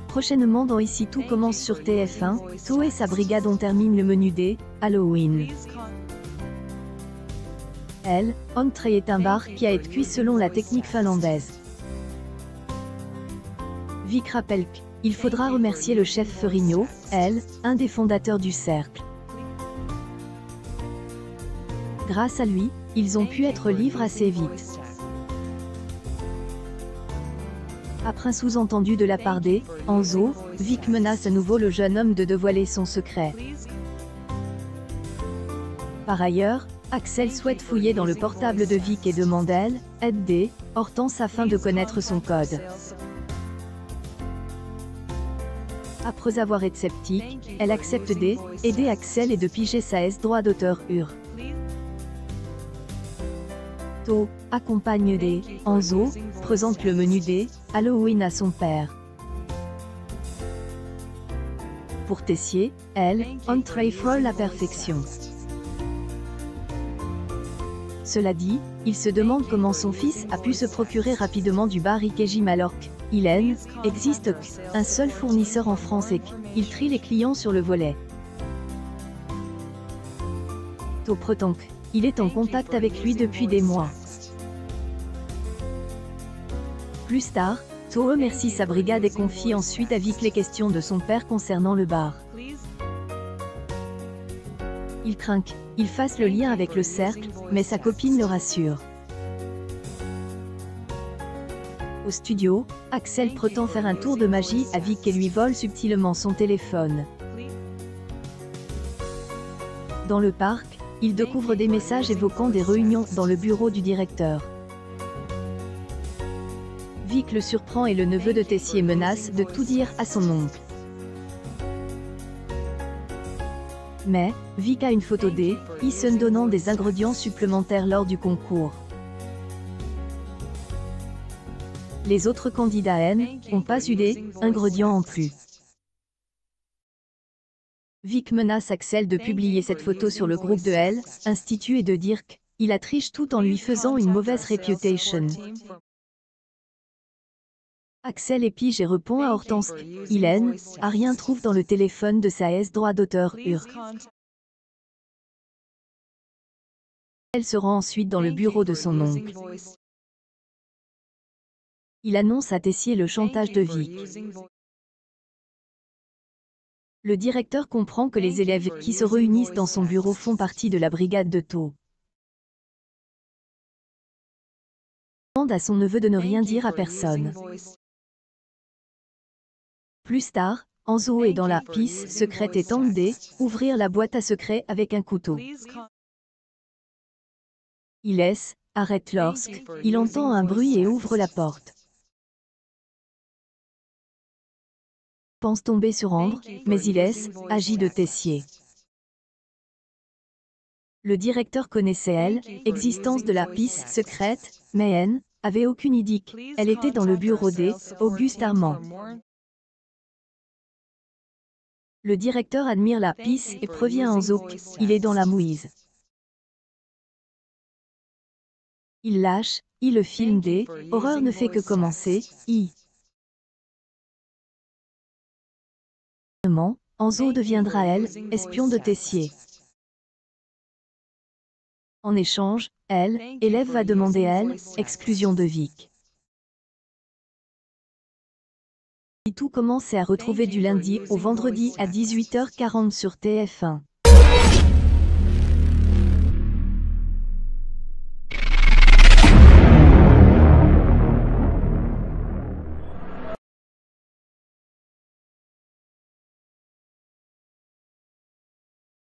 Prochainement dans Ici tout commence sur TF1, To et sa brigade on termine le menu des Halloween. Elle, Entree est un bar qui a été cuit selon la technique finlandaise. Vic rappelle qu'il faudra remercier le chef Ferrigno, elle, un des fondateurs du cercle. Grâce à lui, ils ont pu être libres assez vite. Après un sous-entendu de la part des Enzo, Vic menace à nouveau le jeune homme de dévoiler son secret. Par ailleurs, Axel souhaite fouiller dans le portable de Vic et demande aide des Hortense afin de connaître son code. Après avoir été sceptique, elle accepte d'aider Axel et de piger sa droit d'auteur Ur. To accompagne des Enzo, présente le menu des Halloween à son père. Pour Tessier, elle, Entree frôle la perfection. Cela dit, il se demande comment son fils a pu se procurer rapidement du bar Ikejim alors qu'il existe un seul fournisseur en France et qu'il trie les clients sur le volet. To prétend qu'il est en contact avec lui depuis des mois. Plus tard, To remercie sa brigade et confie ensuite à Vic les questions de son père concernant le bar. Il craint qu'il fasse le lien avec le cercle, mais sa copine le rassure. Au studio, Axel prétend faire un tour de magie à Vic et lui vole subtilement son téléphone. Dans le parc, il découvre des messages évoquant des réunions dans le bureau du directeur. Vic le surprend et le neveu de Tessier menace de tout dire à son oncle. Mais, Vic a une photo des Ison donnant des ingrédients supplémentaires lors du concours. Les autres candidats n'ont pas eu des ingrédients en plus. Vic menace Axel de publier cette photo sur le groupe de Institut et de dire qu'il a triché tout en lui faisant une mauvaise réputation. Axel épige et répond à Hortense qu'il a rien trouve dans le téléphone de sa droit d'auteur Ur. Elle se rend ensuite dans le bureau de son oncle. Il annonce à Tessier le chantage de Vic. Le directeur comprend que les élèves qui se réunissent dans son bureau font partie de la brigade de To. Il demande à son neveu de ne rien dire à personne. Plus tard, Enzo est dans la pièce secrète et tente d'ouvrir la boîte à secrets avec un couteau. Il arrête lorsqu'il entend un bruit et ouvre la porte. Il pense tomber sur Ambre, mais il agit de Tessier. Le directeur connaissait l'existence de la pièce secrète, mais n'avait aucune idée qu'elle était dans le bureau d'Auguste Armand. Le directeur admire la pièce et prévient Enzo qu'il est dans la mouise. Il lâche, le film des horreurs ne fait que commencer, Enzo deviendra espion de Tessier. En échange, élève va demander exclusion de Vic. Et tout commence à retrouver du lundi au vendredi à 18h40 sur TF1.